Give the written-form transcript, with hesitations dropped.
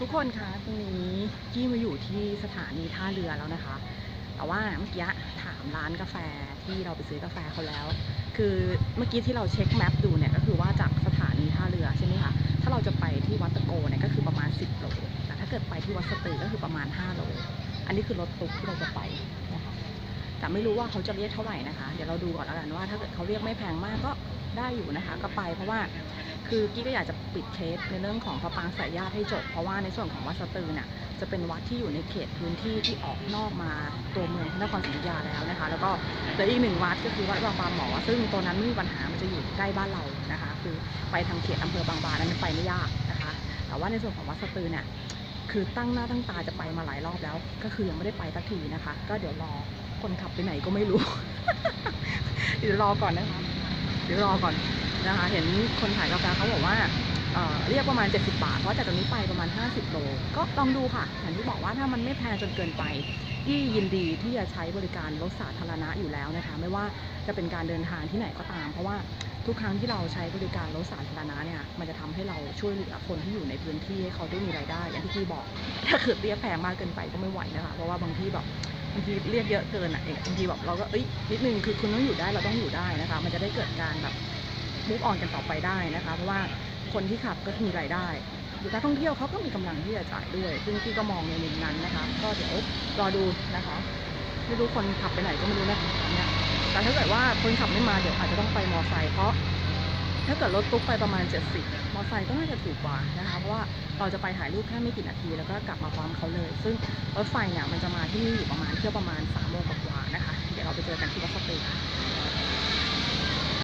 ทุกคนคะตรงนี้กี้มาอยู่ที่สถานีท่าเรือแล้วนะคะแต่ว่าเมื่อกี้ถามร้านกาแฟที่เราไปซื้อกาแฟเขาแล้วคือเมื่อกี้ที่เราเช็คแมปดูเนี่ยก็คือว่าจากสถานีท่าเรือใช่ไหมคะถ้าเราจะไปที่วัดตะโกเนี่ยก็คือประมาณ10โลแต่ถ้าเกิดไปที่วัดสตือก็คือประมาณ5โลอันนี้คือรถตุ๊กที่เราจะไปนะคะแต่ไม่รู้ว่าเขาจะเรียกเท่าไหร่นะคะเดี๋ยวเราดูก่อนแล้วกันว่าถ้าเกิดเขาเรียกไม่แพงมากก็ได้อยู่นะคะก็ไปเพราะว่าคือกี้ก็อยากจะปิดเคสในเรื่องของพระปางสายญาติให้จบเพราะว่าในส่วนของวัดสตือเนี่ยจะเป็นวัดที่อยู่ในเขตพื้นที่ที่ออกนอกมาตัวเมืองนครศรีอยุธยาแล้วนะคะแล้วก็เหลืออีกหนึ่งวัดก็คือวัดบางบานหมอซึ่งตัวนั้นไม่มีปัญหามันจะอยู่ใกล้บ้านเรานะคะคือไปทางเขตอำเภอบางบานนั้นไปไม่ยากนะคะแต่ว่าในส่วนของวัดสตือเนี่ยคือตั้งหน้าตั้งตาจะไปมาหลายรอบแล้วก็คือยังไม่ได้ไปสักทีนะคะก็เดี๋ยวรอคนขับไปไหนก็ไม่รู้ เดี๋ยวรอก่อนนะคะเดี๋ยวรอก่อนนะคะเห็นคนขายกาแฟเขาบอกว่าเรียกประมาณ70 บาทเพราะจากตรงนี้ไปประมาณ50โลก็ลองดูค่ะอย่างที่บอกว่าถ้ามันไม่แพงจนเกินไปที่ยินดีที่จะใช้บริการรถสาธารณะอยู่แล้วนะคะไม่ว่าจะเป็นการเดินทางที่ไหนก็ตามเพราะว่าทุกครั้งที่เราใช้บริการรถสาธารณะเนี่ยมันจะทำให้เราช่วยเหลือคนที่อยู่ในพื้นที่ให้เขาได้มีรายได้อย่างที่พี่บอกถ้าเกิดเรียกแพงมากเกินไปก็ไม่ไหวนะคะเพราะว่าบางที่แบบบางทีเรียกเยอะเกินบางทีแบบเราก็นิดนึงคือคุณต้องอยู่ได้เราต้องอยู่ได้นะคะมันจะได้เกิดการแบบมูฟออนกันต่อไปได้นะคะเพราะว่าคนที่ขับก็มีรายได้หรือนักท่องเที่ยวเขาก็มีกำลังที่จะจ่ายด้วยซึ่งพี่ก็มองในมุมนั้นนะคะก็เดี๋ยวรอดูนะคะไม่รู้คนขับไปไหนก็ไม่รู้นะคะตอนนี้แต่ถ้าเกิดว่าคนขับไม่มาเดี๋ยวอาจจะต้องไปมอไซค์เพราะถ้าเกิดรถตุ๊กไปประมาณ70มอไซค์ก็น่าจะถูกกว่านะคะเพราะว่าเราจะไปถ่ายรูปแค่ไม่กี่นาทีแล้วก็กลับมาพร้อมเขาเลยซึ่งรถไฟเนี่ยมันจะมาที่นี่อยู่ประมาณเที่ยวประมาณ3 โมงกว่านะคะเดี๋ยวเราไปเจอกันที่วัดสตือ